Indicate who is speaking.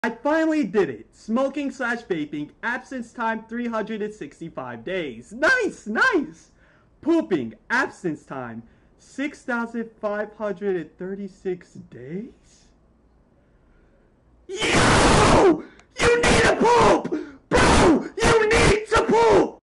Speaker 1: I finally did it. Smoking slash vaping, abstinence time 365 days. Nice, nice. Pooping, abstinence time 6,536 days.